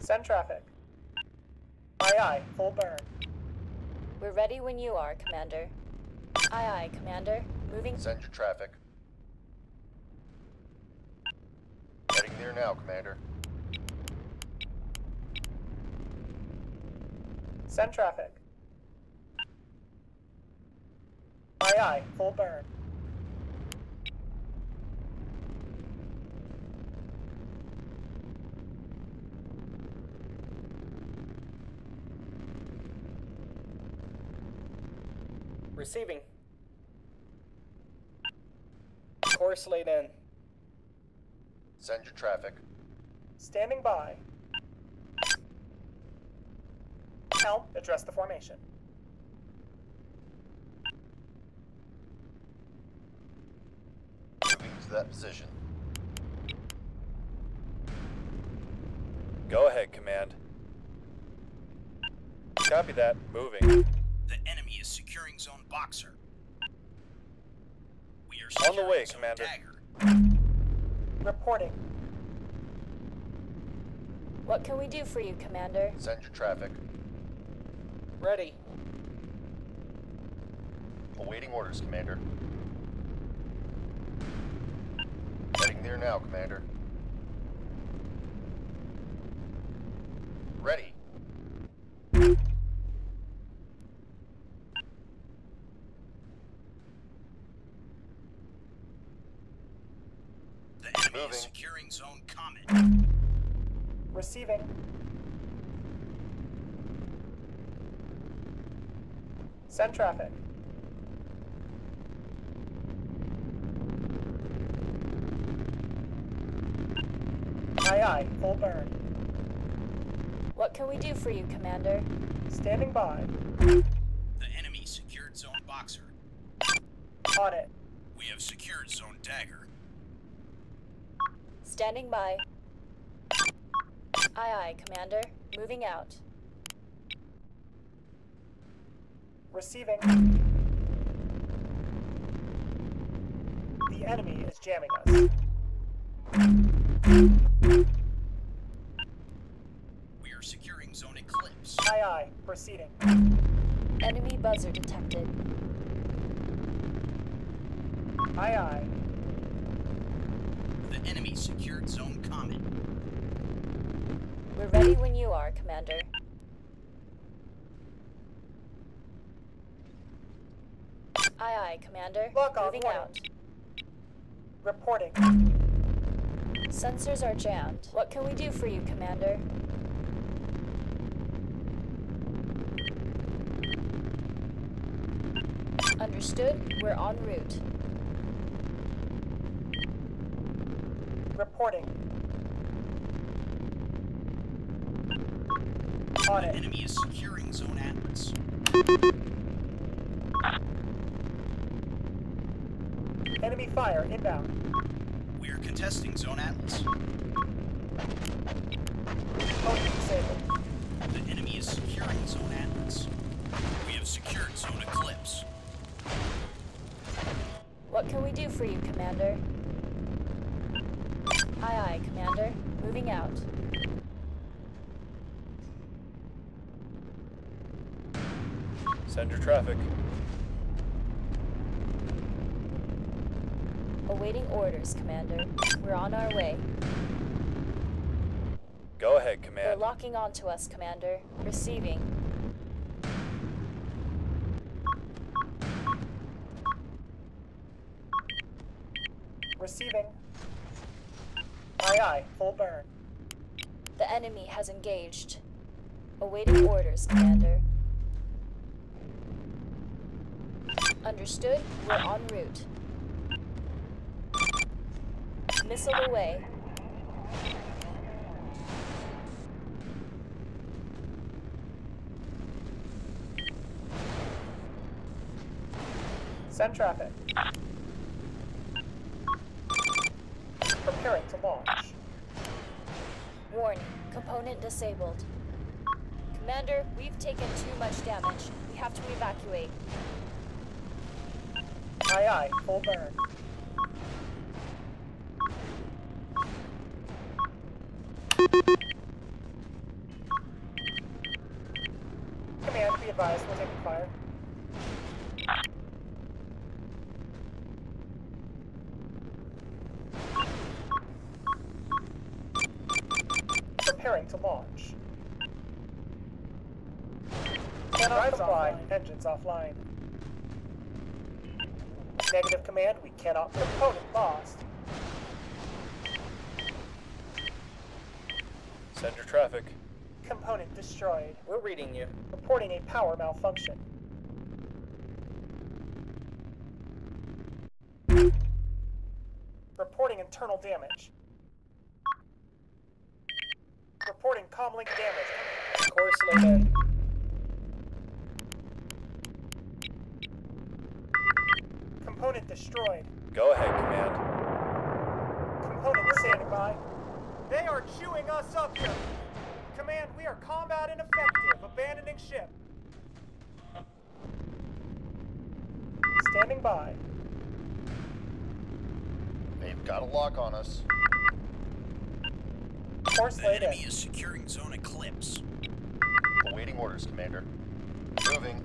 Send traffic. Aye aye, full burn. We're ready when you are, Commander. Aye aye, Commander. Moving. Send your traffic. Heading there now, Commander. Send traffic. Aye aye, full burn. Receiving. Course laid in. Send your traffic. Standing by. Helm, address the formation. Moving to that position. Go ahead, Command. Copy that. Moving. The enemy is securing Zone Boxer. We are On the way, Zone Commander. Dagger. Reporting. What can we do for you, Commander? Send your traffic. Ready. Awaiting orders, Commander. Heading there now, Commander. Ready. The enemy Moving. is securing Zone Comet. Receiving. Send traffic. Aye aye, full burn. What can we do for you, Commander? Standing by. The enemy secured Zone Boxer. On it. We have secured Zone Dagger. Standing by. Aye aye, Commander. Moving out. Receiving. The enemy is jamming us. We are securing Zone Eclipse. Aye aye, proceeding. Enemy buzzer detected. Aye aye. The enemy secured Zone Comet. We're ready when you are, Commander. Aye aye, Commander. Lock on Moving warning. out. Reporting. Sensors are jammed. What can we do for you, Commander? Understood. We're en route. Reporting. On The it. enemy is securing Zone Atlas. Enemy fire inbound. We are contesting Zone Atlas. Opponent disabled. The enemy is securing Zone Atlas. We have secured Zone Eclipse. What can we do for you, Commander? Aye aye, Commander. Moving out. Send your traffic. Awaiting orders, Commander. We're on our way. Go ahead, They're Command. locking onto us, Commander. Receiving. Receiving. Aye aye, full burn. The enemy has engaged. Awaiting orders, Commander. Understood. We're en route. Missile away. Send traffic. Preparing to launch. Warning. Component disabled. Commander, we've taken too much damage. We have to evacuate. Aye aye, full burn. Command, be advised, we're taking fire. Preparing to launch. Cannot comply. Engines offline. Negative, Command. We cannot. Component lost. Send your traffic. Component destroyed. We're reading you. Reporting a power malfunction. Reporting internal damage. Reporting comlink damage. Course laid in. Component destroyed. Go ahead, Command. Component standing by. They are chewing us up here. Command, we are combat ineffective. Abandoning ship. Standing by. They've got a lock on us. Course The laid enemy in. is securing Zone Eclipse. Awaiting orders, Commander. Moving.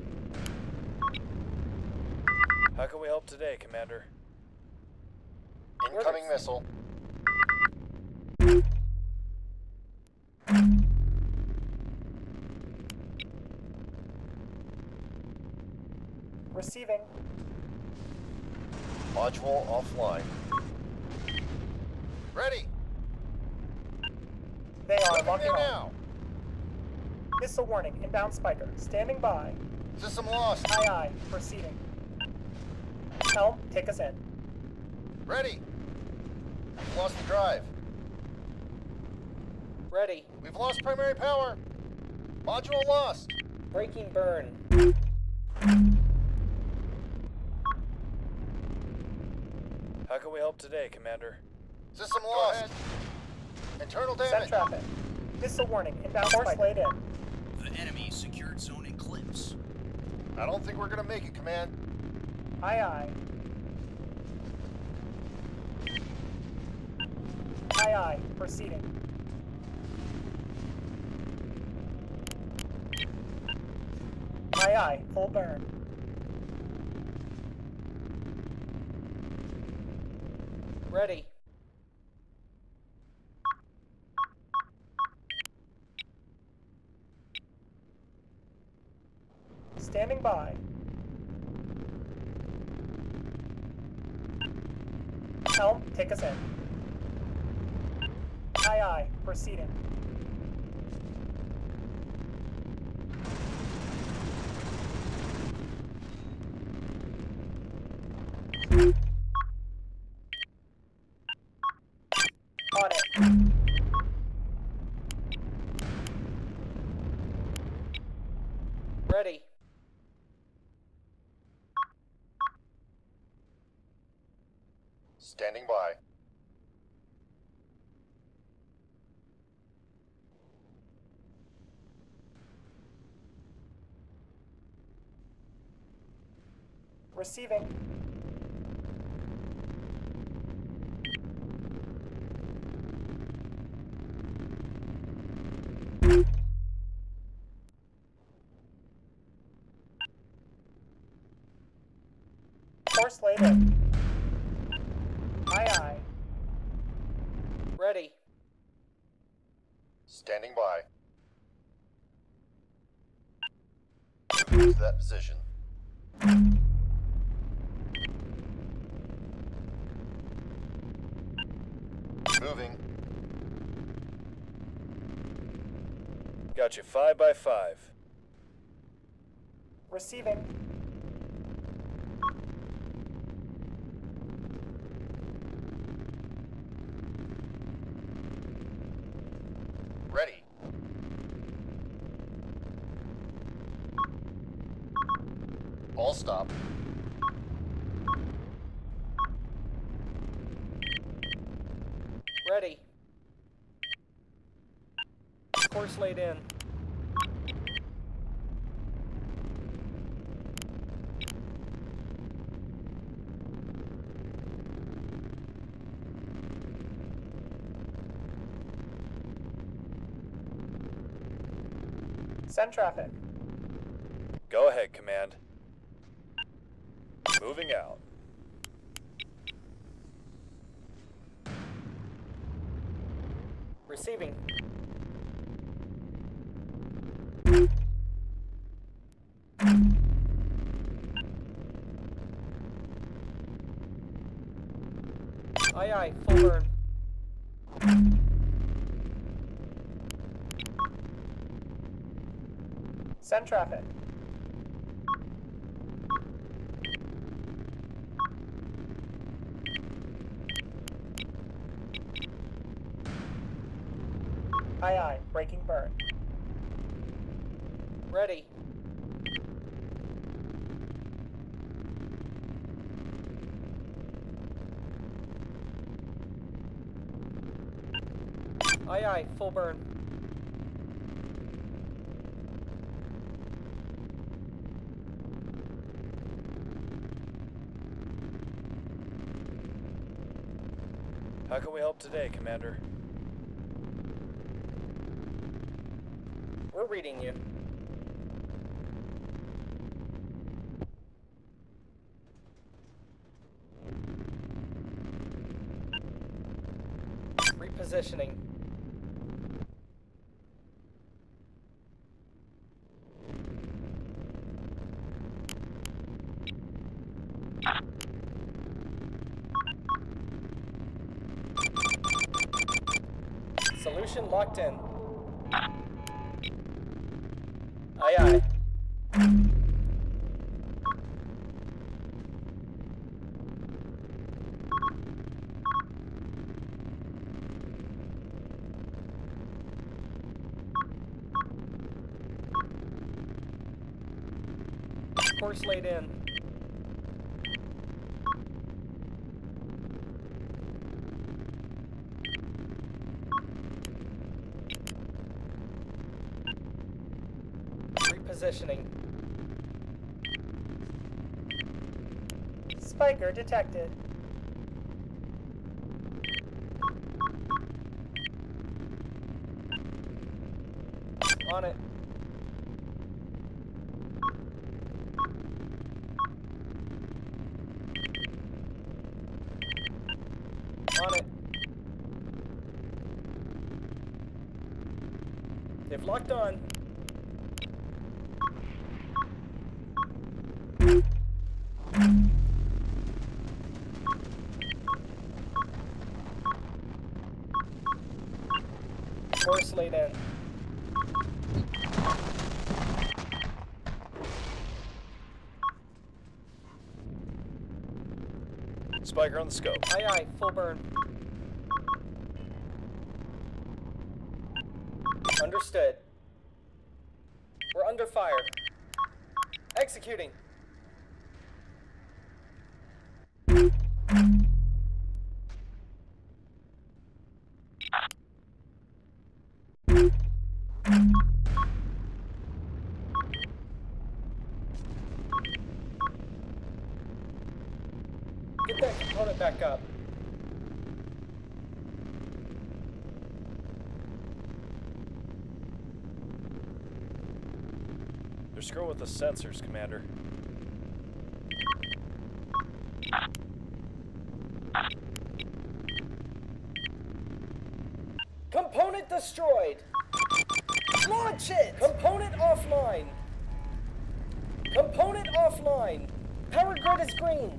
How can we help today, Commander? Incoming missile. Receiving. Module offline. Ready. They are Moving locking there on. now. Missile warning. Inbound spiker. Standing by. System lost. Aye aye. Proceeding. Helm, take us in. Ready. We've lost the drive. Ready. We've lost primary power. Module lost. Breaking burn. How can we help today, Commander? System lost. Internal Send damage. traffic. Missile warning. Inbound course laid in. The enemy secured Zone Eclipse. I don't think we're gonna make it, Command. Aye aye. Aye aye. Proceeding. Aye aye. Full burn. Ready. Standing by. Helm, take us in. Aye aye. Proceeding. On it. Ready. Standing by. Receiving. Course laid in. Aye aye. Ready. Standing by. Moving to that position. Moving. Got you 5 by 5. Receiving. Ready. All stop. Ready. Course laid in. Send traffic. Go ahead, Command. Moving out. Receiving. Aye, aye, full burn. Send traffic. Aye, aye. Breaking burn. Ready. Aye, aye, full burn. How can we help today, Commander? We're reading you. Repositioning. Solution locked in. Aye, aye. Course laid in. Repositioning. Spiker detected. On it. On it. They've locked on. Course laid in. Spiker on the scope. Aye, aye, full burn. Understood. We're under fire. Executing. Get that component back up. They're screwing with the sensors, Commander. Component destroyed. Launch it! Component offline. Component offline. Power grid is green.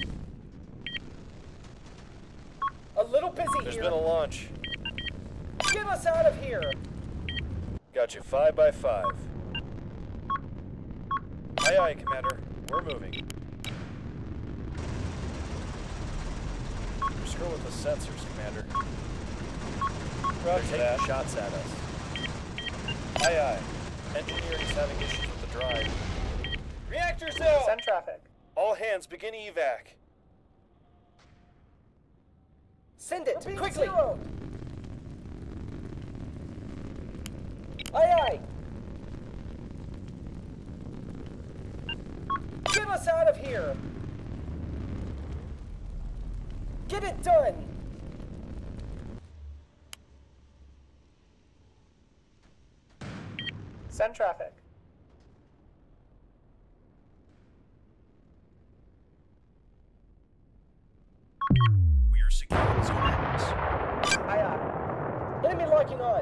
A little busy There's here. been a launch. Get us out of here. Got you 5 by 5. Aye, aye, Commander. We're moving. They're screwing with the sensors, Commander. They're taking shots at us. Aye, aye. Engineering's having issues with the drive. Reactor cell! Send traffic. All hands, begin evac. Send it, quickly! Zeroed. Aye, aye! Get us out of here! Get it done! Send traffic. locking on.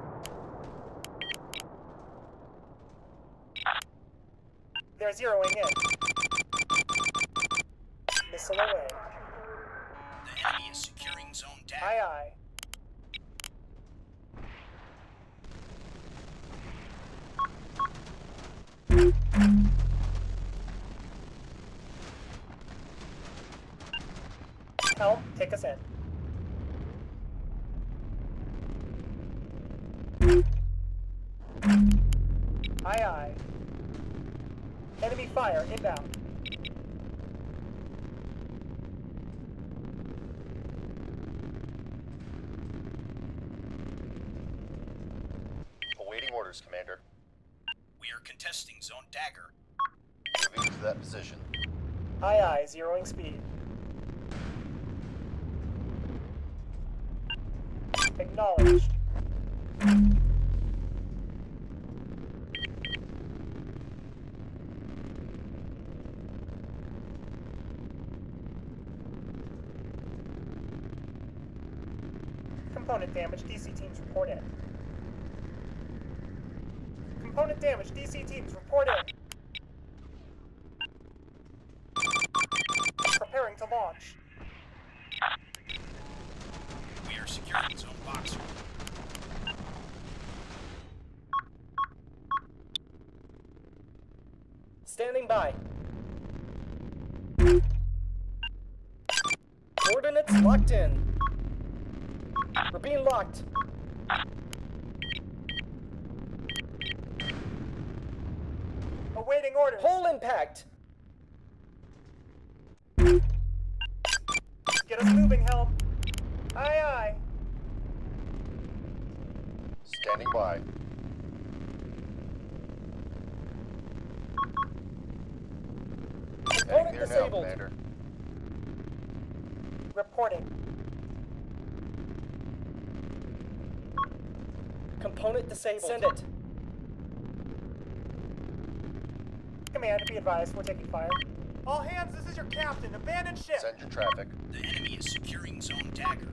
They're zeroing in. Missile away. The enemy is securing zone dagger. Aye, aye. Helm, take us in. Aye, aye. Enemy fire inbound. Awaiting orders, Commander. We are contesting zone dagger. Moving to that position. Aye, aye, zeroing speed. Acknowledged. Component damage, DC teams report in. Component damage, DC teams report in. Preparing to launch. We are securing zone boxer. Standing by. Coordinates locked in. We're being locked. Awaiting orders. Hole impact. Get us moving, Helm. Aye, aye. Standing by. Heading Component there now, disabled. Commander. Reporting. Component disabled. Send it. Command, be advised, we're taking fire. All hands, this is your captain. Abandon ship. Send your traffic. The enemy is securing zone dagger.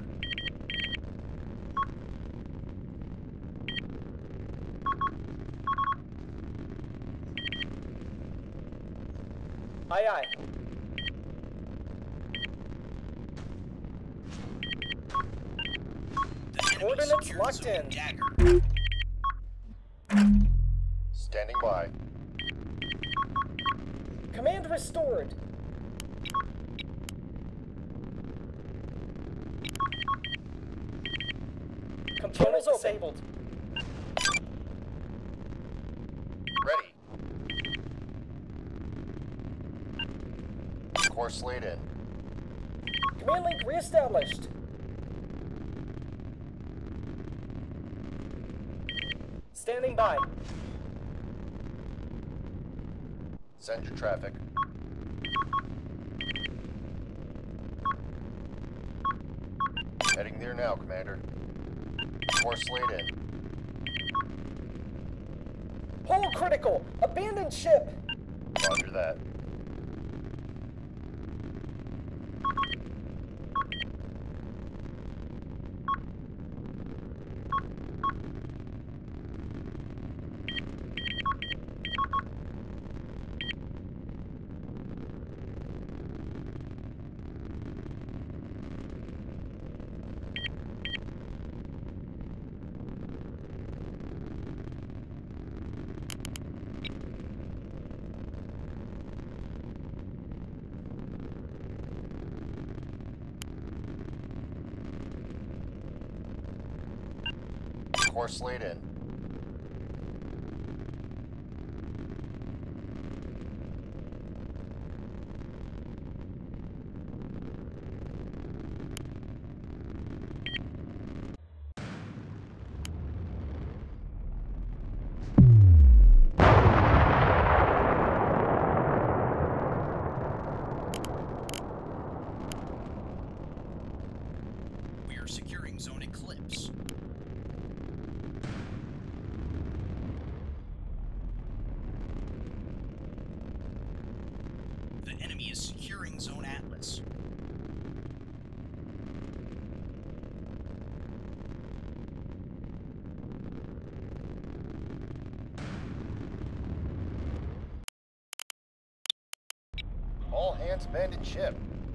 Aye, aye. The enemy Coordinates secured locked zone in. dagger. Standing by. Command restored. Component disabled. Ready. Course laid in. Command link reestablished. Standing by. Send your traffic. Heading there now, Commander. Course laid in. Hole critical. Abandoned ship. Roger that. Course laid in. We are securing zone eclipse. The enemy is securing zone Atlas. Ant's abandoned ship.